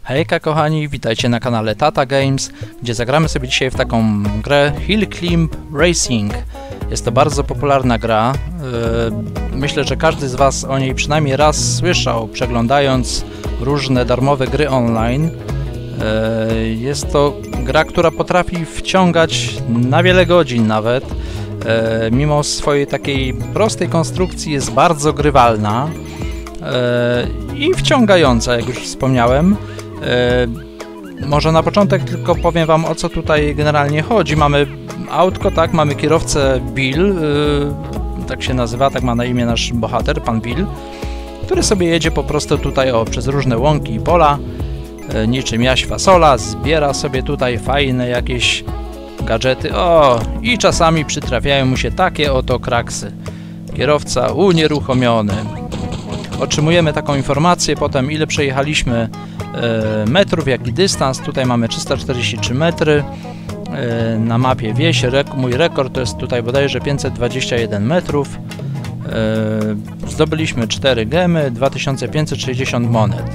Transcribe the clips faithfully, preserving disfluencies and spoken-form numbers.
Hejka kochani, witajcie na kanale Tata Games, gdzie zagramy sobie dzisiaj w taką grę Hill Climb Racing. Jest to bardzo popularna gra. Myślę, że każdy z Was o niej przynajmniej raz słyszał, przeglądając różne darmowe gry online. Jest to gra, która potrafi wciągać na wiele godzin nawet. Mimo swojej takiej prostej konstrukcji jest bardzo grywalna i wciągająca, jak już wspomniałem. Może na początek tylko powiem Wam, o co tutaj generalnie chodzi. Mamy autko, tak, mamy kierowcę Bill, tak się nazywa, tak ma na imię nasz bohater, pan Bill, który sobie jedzie po prostu tutaj o, przez różne łąki i pola, niczym jaś fasola, zbiera sobie tutaj fajne jakieś gadżety, o, i czasami przytrafiają mu się takie oto kraksy. Kierowca unieruchomiony. Otrzymujemy taką informację potem, ile przejechaliśmy e, metrów, jaki dystans. Tutaj mamy trzysta czterdzieści trzy metry. E, na mapie wieś. Rek mój rekord to jest tutaj bodajże pięćset dwadzieścia jeden metrów. E, zdobyliśmy cztery gemy, dwa tysiące pięćset sześćdziesiąt monet.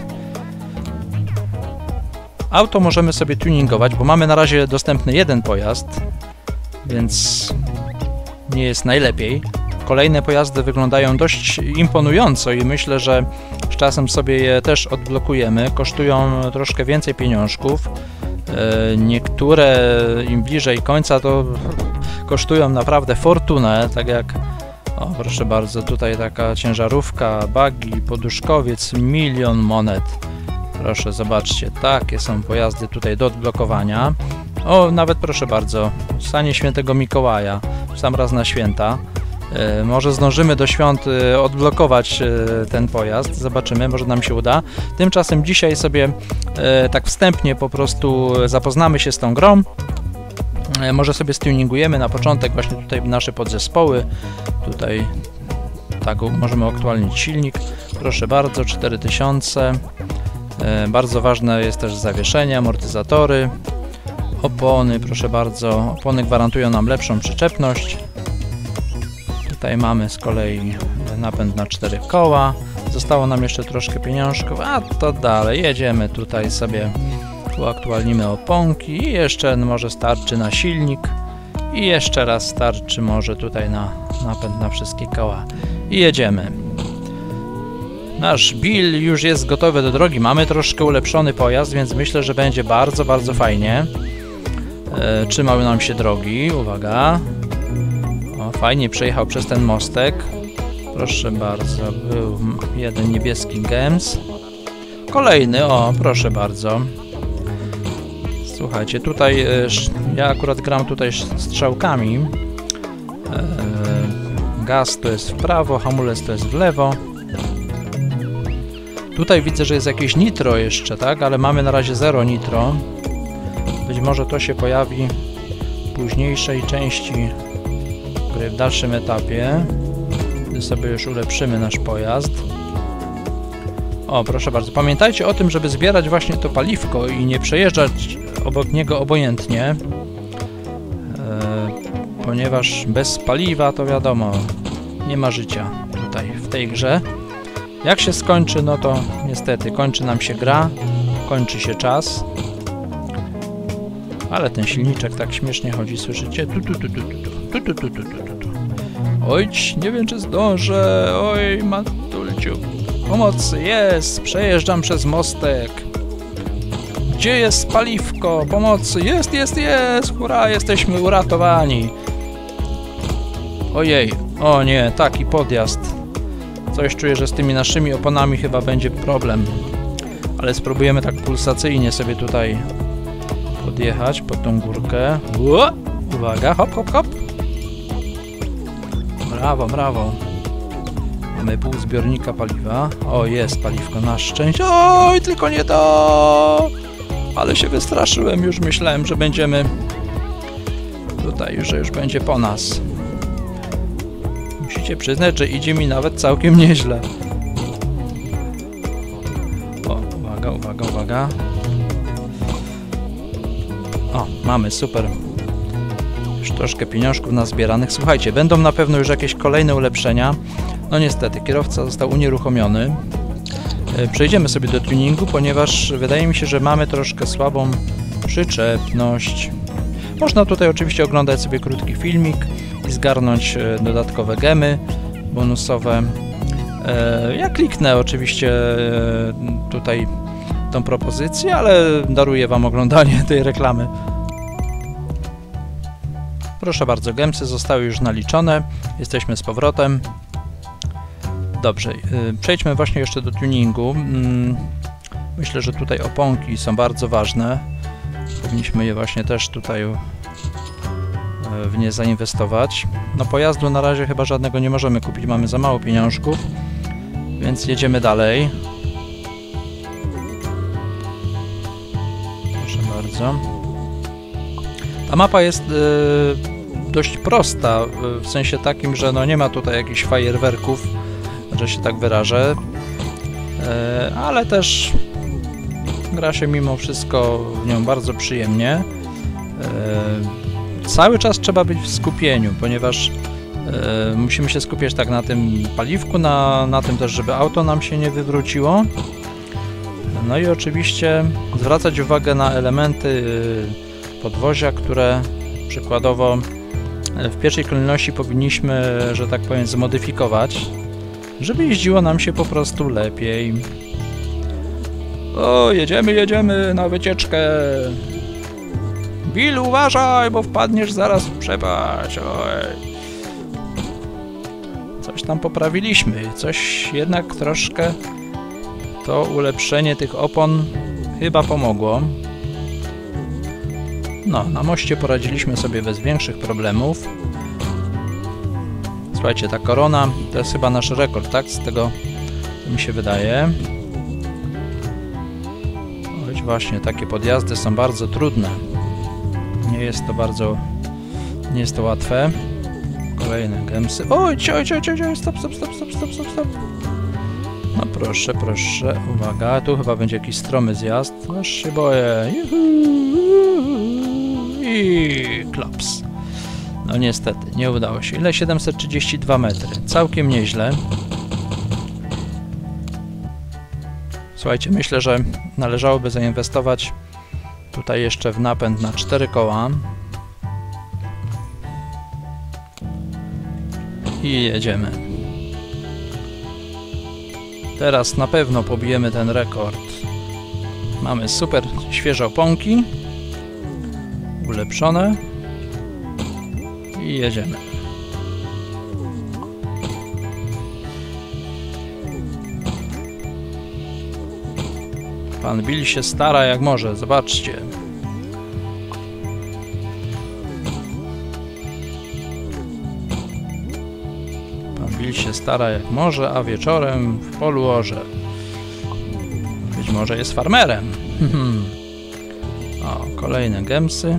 Auto możemy sobie tuningować, bo mamy na razie dostępny jeden pojazd, więc nie jest najlepiej. Kolejne pojazdy wyglądają dość imponująco i myślę, że z czasem sobie je też odblokujemy. Kosztują troszkę więcej pieniążków. Niektóre im bliżej końca to kosztują naprawdę fortunę, tak jak, o proszę bardzo, tutaj taka ciężarówka, buggy, poduszkowiec, milion monet. Proszę, zobaczcie, takie są pojazdy tutaj do odblokowania. O, nawet proszę bardzo, stanie świętego Mikołaja, w sam raz na święta. E, może zdążymy do świąt e, odblokować e, ten pojazd, zobaczymy, może nam się uda. Tymczasem dzisiaj sobie e, tak wstępnie po prostu zapoznamy się z tą grą. E, może sobie stuningujemy na początek właśnie tutaj nasze podzespoły. Tutaj tak możemy aktualnić silnik. Proszę bardzo, cztery tysiące. E, bardzo ważne jest też zawieszenie, amortyzatory, opony, proszę bardzo. Opony gwarantują nam lepszą przyczepność. Tutaj mamy z kolei napęd na cztery koła. Zostało nam jeszcze troszkę pieniążków, a to dalej jedziemy. Tutaj sobie uaktualnimy oponki i jeszcze może starczy na silnik. I jeszcze raz starczy może tutaj na napęd na wszystkie koła. I jedziemy. Nasz Bill już jest gotowy do drogi. Mamy troszkę ulepszony pojazd, więc myślę, że będzie bardzo, bardzo fajnie. E, trzymały nam się drogi. Uwaga. O, fajnie przejechał przez ten mostek. Proszę bardzo. Był jeden niebieski gems. Kolejny. O, proszę bardzo. Słuchajcie, tutaj e, ja akurat gram tutaj strzałkami. E, gaz to jest w prawo, hamulec to jest w lewo. Tutaj widzę, że jest jakieś nitro jeszcze, tak? Ale mamy na razie zero nitro. Być może to się pojawi w późniejszej części gry, w dalszym etapie, gdy sobie już ulepszymy nasz pojazd. O, proszę bardzo. Pamiętajcie o tym, żeby zbierać właśnie to paliwko i nie przejeżdżać obok niego obojętnie. E, ponieważ bez paliwa to wiadomo, nie ma życia tutaj w tej grze. Jak się skończy, no to niestety kończy nam się gra, kończy się czas. Ale ten silniczek tak śmiesznie chodzi, słyszycie? Tu, tu, tu, tu, tu, tu, tu, tu, tu, tu, tu. Ojć, nie wiem czy zdążę, oj matulciu. Pomocy, jest, przejeżdżam przez mostek. Gdzie jest paliwko? Pomocy, jest, jest, jest, hurra, jesteśmy uratowani. Ojej, o nie, taki podjazd. Coś czuję, że z tymi naszymi oponami chyba będzie problem. Ale spróbujemy tak pulsacyjnie sobie tutaj podjechać pod tą górkę. Ło! Uwaga, hop, hop, hop. Brawo, brawo. Mamy pół zbiornika paliwa. O, jest paliwko na szczęście. Oj, tylko nie to! Ale się wystraszyłem, już myślałem, że będziemy tutaj, że już będzie po nas. Musicie przyznać, że idzie mi nawet całkiem nieźle. O, uwaga, uwaga, uwaga. O, mamy, super. Już troszkę pieniążków nazbieranych. Słuchajcie, będą na pewno już jakieś kolejne ulepszenia. No niestety, kierowca został unieruchomiony. przejdziemy sobie do tuningu, ponieważ wydaje mi się, że mamy troszkę słabą przyczepność. Można tutaj oczywiście oglądać sobie krótki filmik i zgarnąć dodatkowe gemy bonusowe. Ja kliknę oczywiście tutaj tą propozycję, ale daruję Wam oglądanie tej reklamy. Proszę bardzo, gemsy zostały już naliczone. Jesteśmy z powrotem. Dobrze, przejdźmy właśnie jeszcze do tuningu. Myślę, że tutaj oponki są bardzo ważne. Powinniśmy je właśnie też tutaj w nie zainwestować. No pojazdu na razie chyba żadnego nie możemy kupić, mamy za mało pieniążków, więc jedziemy dalej. Proszę bardzo. Ta mapa jest yy, dość prosta, yy, w sensie takim, że no nie ma tutaj jakichś fajerwerków, że się tak wyrażę, yy, ale też gra się mimo wszystko w nią bardzo przyjemnie. Yy, cały czas trzeba być w skupieniu, ponieważ yy, musimy się skupiać tak na tym paliwku, na, na tym też, żeby auto nam się nie wywróciło. No i oczywiście zwracać uwagę na elementy yy, podwozia, które przykładowo w pierwszej kolejności powinniśmy, że tak powiem, zmodyfikować, żeby jeździło nam się po prostu lepiej. O, jedziemy, jedziemy na wycieczkę. Bill, uważaj, bo wpadniesz zaraz w przepaść. Oj. Coś tam poprawiliśmy, coś jednak troszkę to ulepszenie tych opon chyba pomogło. No, na moście poradziliśmy sobie bez większych problemów. Słuchajcie, ta korona to jest chyba nasz rekord, tak? Z tego mi się wydaje. Choć właśnie, takie podjazdy są bardzo trudne. Nie jest to bardzo... nie jest to łatwe. Kolejne gemsy. Oj, oj, oj, oj, oj, stop, stop, stop, stop, stop, stop, stop. No proszę, proszę, uwaga, tu chyba będzie jakiś stromy zjazd. Aż się boję. I klaps. No niestety, nie udało się. Ile? siedemset trzydzieści dwa metry. Całkiem nieźle. Słuchajcie, myślę, że należałoby zainwestować tutaj jeszcze w napęd na cztery koła. I jedziemy. Teraz na pewno pobijemy ten rekord. Mamy super świeże oponki. Ulepszone. I jedziemy. Pan Bill się stara jak może, zobaczcie. Pan Bill się stara jak może, a wieczorem w polu orze. Być może jest farmerem. O, kolejne gemsy.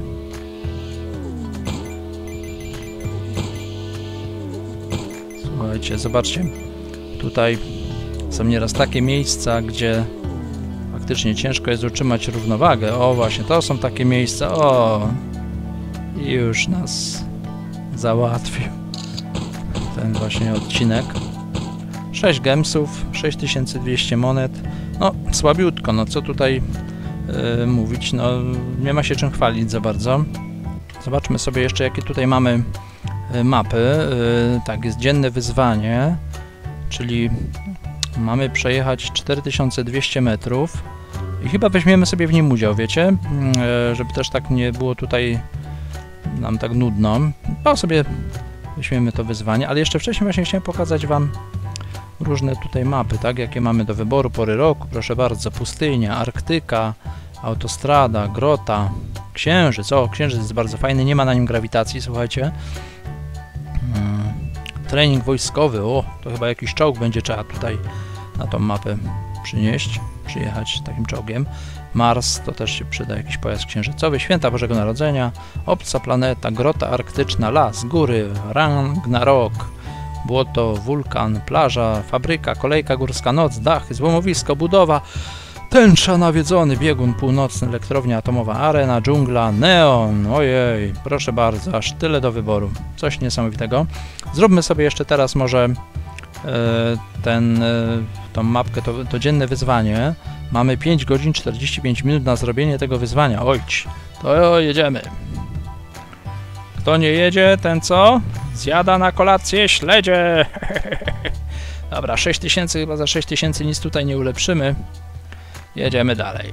Słuchajcie, zobaczcie. Tutaj są nieraz takie miejsca, gdzie faktycznie ciężko jest utrzymać równowagę. O, właśnie, to są takie miejsca. O, i już nas załatwił ten właśnie odcinek. sześć gemsów, sześć tysięcy dwieście monet. No, słabiutko, no co tutaj yy, mówić, no nie ma się czym chwalić za bardzo. Zobaczmy sobie jeszcze, jakie tutaj mamy yy, mapy. Yy, tak, jest dzienne wyzwanie, czyli mamy przejechać cztery tysiące dwieście metrów i chyba weźmiemy sobie w nim udział, wiecie, yy, żeby też tak nie było tutaj nam tak nudno. No sobie weźmiemy to wyzwanie, ale jeszcze wcześniej właśnie chciałem pokazać Wam różne tutaj mapy, tak, jakie mamy do wyboru, pory roku, proszę bardzo, pustynia, Arktyka, autostrada, grota, księżyc, o, księżyc jest bardzo fajny, nie ma na nim grawitacji, słuchajcie. Hmm. Trening wojskowy, o, to chyba jakiś czołg będzie trzeba tutaj na tą mapę przynieść, przyjechać takim czołgiem. Mars, to też się przyda, jakiś pojazd księżycowy, święta Bożego Narodzenia, obca planeta, grota arktyczna, las, góry, Ragnarok, błoto, wulkan, plaża, fabryka, kolejka górska, noc, dach, złomowisko, budowa, tęcza, nawiedzony, biegun północny, elektrownia atomowa, arena, dżungla, neon, ojej, proszę bardzo, aż tyle do wyboru, coś niesamowitego. Zróbmy sobie jeszcze teraz może e, ten, e, tą mapkę, to, to dzienne wyzwanie. Mamy pięć godzin czterdzieści pięć minut na zrobienie tego wyzwania. Ojć, to jedziemy. Kto nie jedzie, ten co? Zjada na kolację śledzie. Dobra, sześć tysięcy, chyba za sześć tysięcy nic tutaj nie ulepszymy. Jedziemy dalej.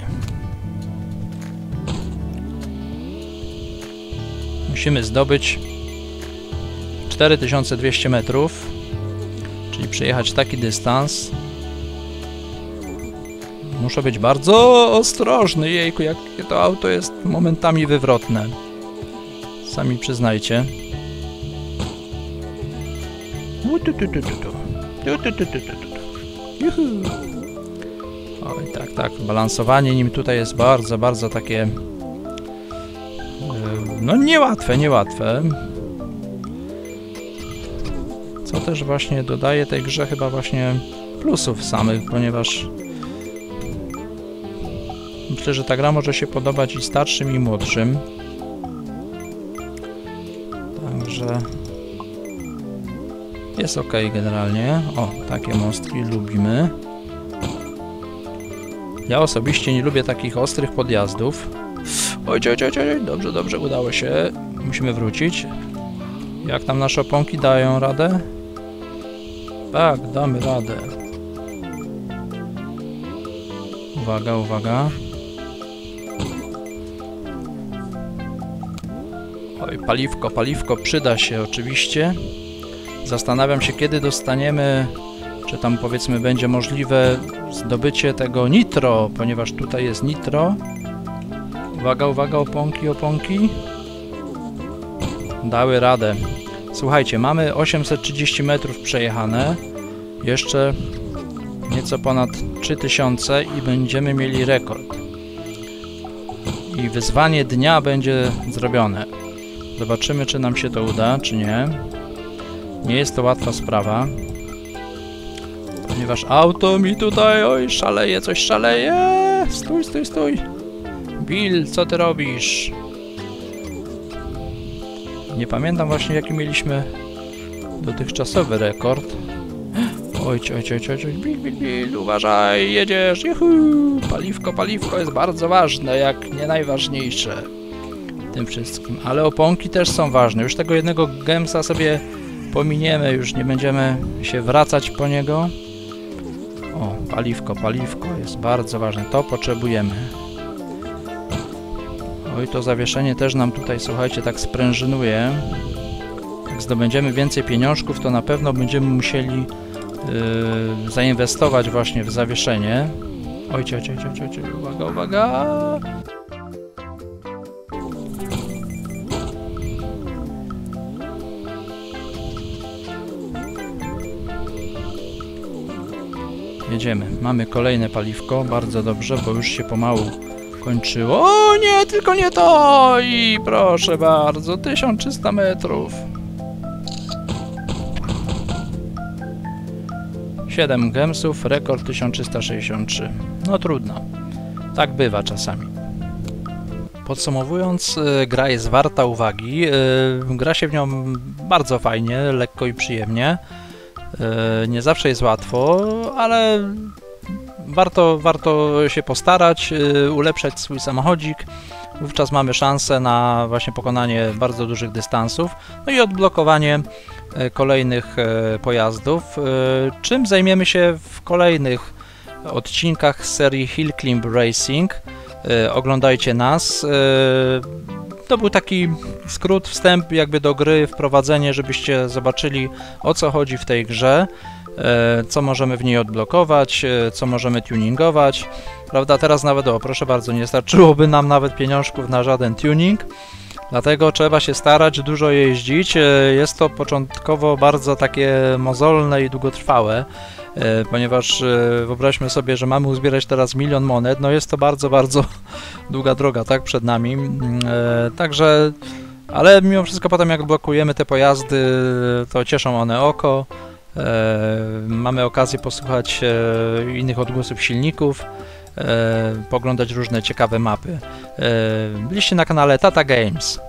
Musimy zdobyć cztery tysiące dwieście metrów, czyli przejechać taki dystans. Muszę być bardzo ostrożny, jejku, jakie to auto jest momentami wywrotne. Sami przyznajcie. Oj, tak, tak, balansowanie nim tutaj jest bardzo, bardzo takie... No niełatwe, niełatwe. Co też właśnie dodaje tej grze chyba właśnie plusów samych, ponieważ myślę, że ta gra może się podobać i starszym, i młodszym. Także jest ok generalnie. O, takie mostki lubimy. Ja osobiście nie lubię takich ostrych podjazdów. Oj, oj, oj, oj, dobrze, dobrze, udało się. Musimy wrócić. Jak tam nasze oponki dają radę? Tak, damy radę. Uwaga, uwaga. Oj, paliwko, paliwko przyda się oczywiście. Zastanawiam się, kiedy dostaniemy, czy tam powiedzmy będzie możliwe zdobycie tego nitro, ponieważ tutaj jest nitro. Uwaga, uwaga, oponki, oponki. Dały radę. Słuchajcie, mamy osiemset trzydzieści metrów przejechane. Jeszcze nieco ponad trzy tysiące i będziemy mieli rekord. I wyzwanie dnia będzie zrobione. Zobaczymy, czy nam się to uda, czy nie. Nie jest to łatwa sprawa. Ponieważ auto mi tutaj, oj, szaleje, coś szaleje. Stój, stój, stój. Bill, co ty robisz? Nie pamiętam właśnie, jaki mieliśmy dotychczasowy rekord. Oj, oj, oj, oj, oj, Bill, Bill, Bill, uważaj, jedziesz, juhu! Paliwko, paliwko jest bardzo ważne, jak nie najważniejsze w tym wszystkim. Ale oponki też są ważne. Już tego jednego gemsa sobie pominiemy, już nie będziemy się wracać po niego. O, paliwko, paliwko jest bardzo ważne, to potrzebujemy. Oj, to zawieszenie też nam tutaj, słuchajcie, tak sprężynuje. Jak zdobędziemy więcej pieniążków, to na pewno będziemy musieli yy, zainwestować właśnie w zawieszenie. Oj, oj, oj, oj, oj, uwaga, uwaga! Jedziemy. Mamy kolejne paliwko, bardzo dobrze, bo już się pomału kończyło. O nie, tylko nie to! I proszę bardzo, tysiąc trzysta metrów. siedem gemsów, rekord tysiąc trzysta sześćdziesiąt trzy. No trudno. Tak bywa czasami. Podsumowując, gra jest warta uwagi. Gra się w nią bardzo fajnie, lekko i przyjemnie. Nie zawsze jest łatwo, ale warto, warto się postarać, ulepszać swój samochodzik. Wówczas mamy szansę na właśnie pokonanie bardzo dużych dystansów, no i odblokowanie kolejnych pojazdów, czym zajmiemy się w kolejnych odcinkach z serii Hill Climb Racing. Oglądajcie nas. To był taki skrót, wstęp jakby do gry, wprowadzenie, żebyście zobaczyli, o co chodzi w tej grze, co możemy w niej odblokować, co możemy tuningować. Prawda, teraz nawet, o proszę bardzo, nie starczyłoby nam nawet pieniążków na żaden tuning, dlatego trzeba się starać, dużo jeździć. Jest to początkowo bardzo takie mozolne i długotrwałe, ponieważ wyobraźmy sobie, że mamy uzbierać teraz milion monet, no jest to bardzo, bardzo długa droga, tak, przed nami. Także, ale mimo wszystko potem jak blokujemy te pojazdy, to cieszą one oko. Mamy okazję posłuchać innych odgłosów silników, poglądać różne ciekawe mapy. Byliście na kanale Tata Games.